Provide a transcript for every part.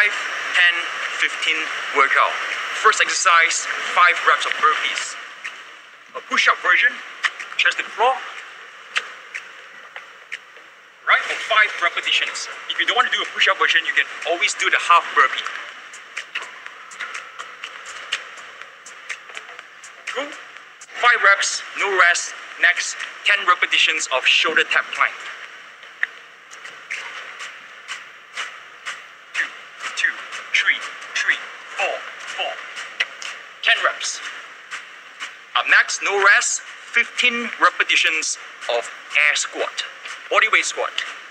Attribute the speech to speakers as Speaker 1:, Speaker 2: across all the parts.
Speaker 1: 10, 15 workout. First exercise, 5 reps of burpees. A push-up version, chest to floor, right, for 5 repetitions. If you don't want to do a push-up version, you can always do the half burpee. Cool. 5 reps, no rest. Next, 10 repetitions of shoulder tap plank. 2, 3, 4, 10 reps. Up next, no rest, 15 repetitions of air squat, body weight squat.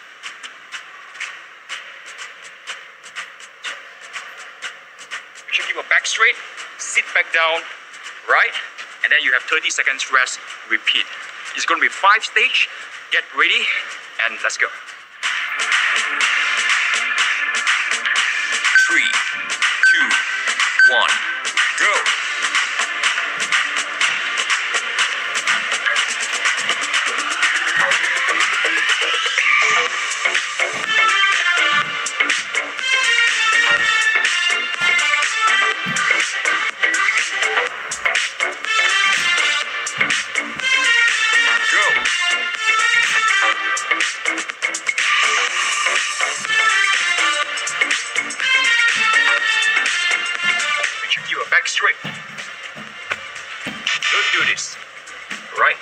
Speaker 1: You should keep your back straight, sit back down, right? And then you have 30 seconds rest, repeat. It's going to be 5 stage. Get ready and let's go. 3, 2, 1, go. Back straight. Don't do this. Right?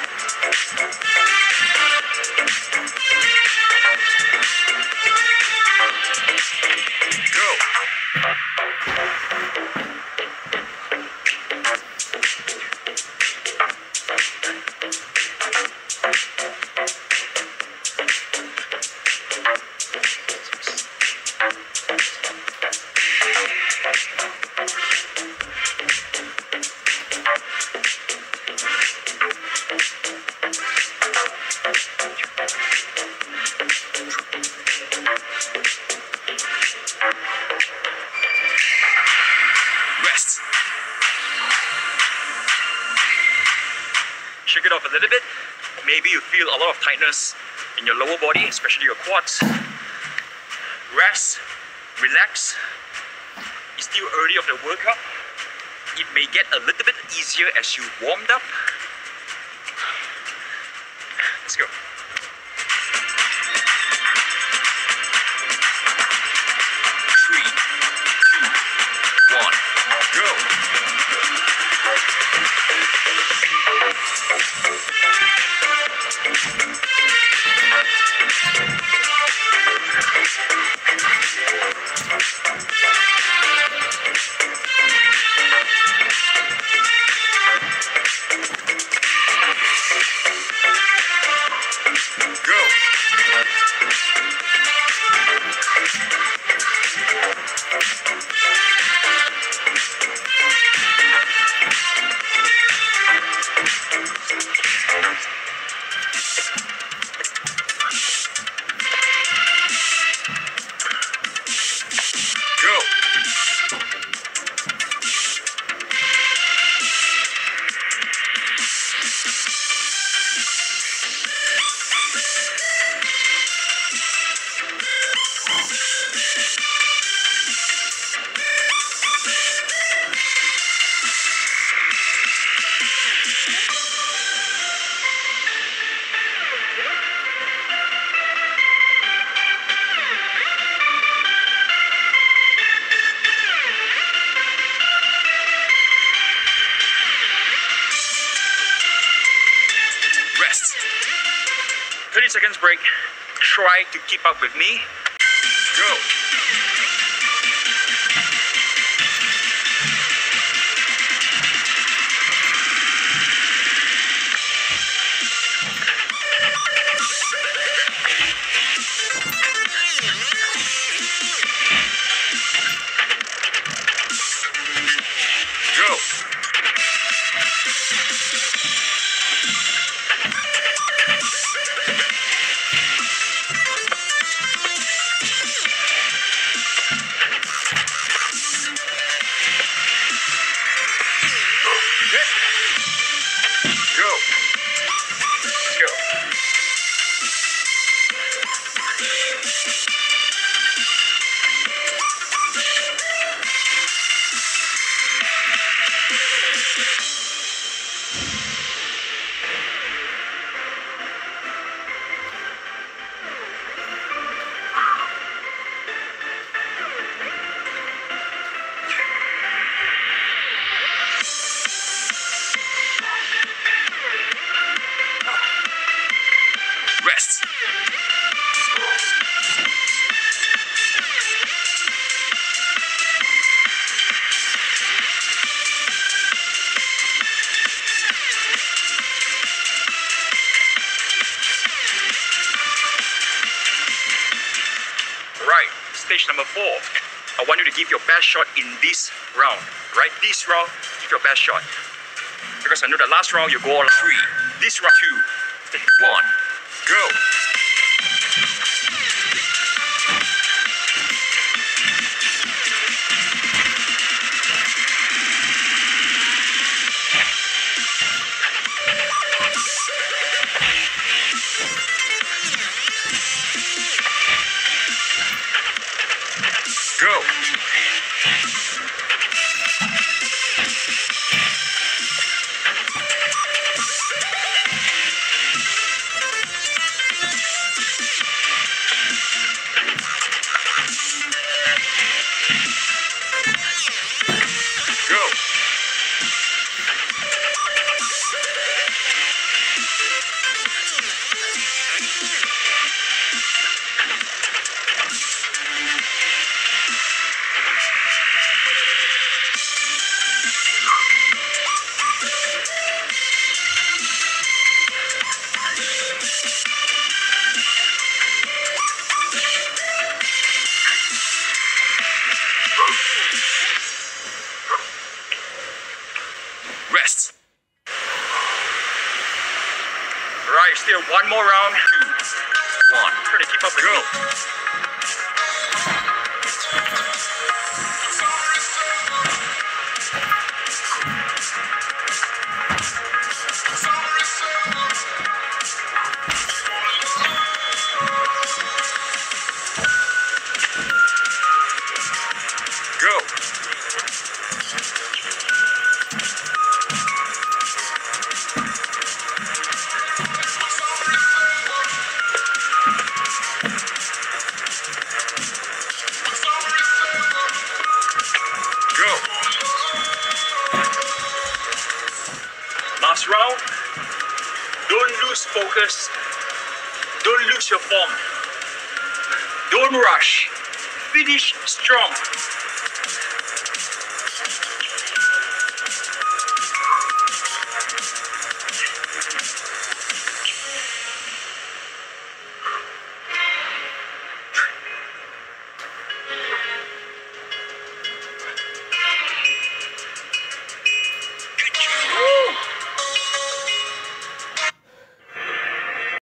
Speaker 1: Go. Rest. Shake it off a little bit. Maybe you feel a lot of tightness in your lower body, especially your quads. Rest, relax. It's still early of the workout. It may get a little bit easier as you warmed up. Let's go. 3, 2, 1, go. Rest. 30 seconds break. Try to keep up with me. Go. Go. Rest. Right, stage number 4. I want you to give your best shot in this round. Right, this round, give your best shot. Because I know the last round you go all out. 3, this round 2, 1, go. Go. Go. Rest. Right, still one more round. 2, 1. Try to keep up with me. Go. Go. Last round. Don't lose focus. Don't lose your form. Don't rush. Finish strong.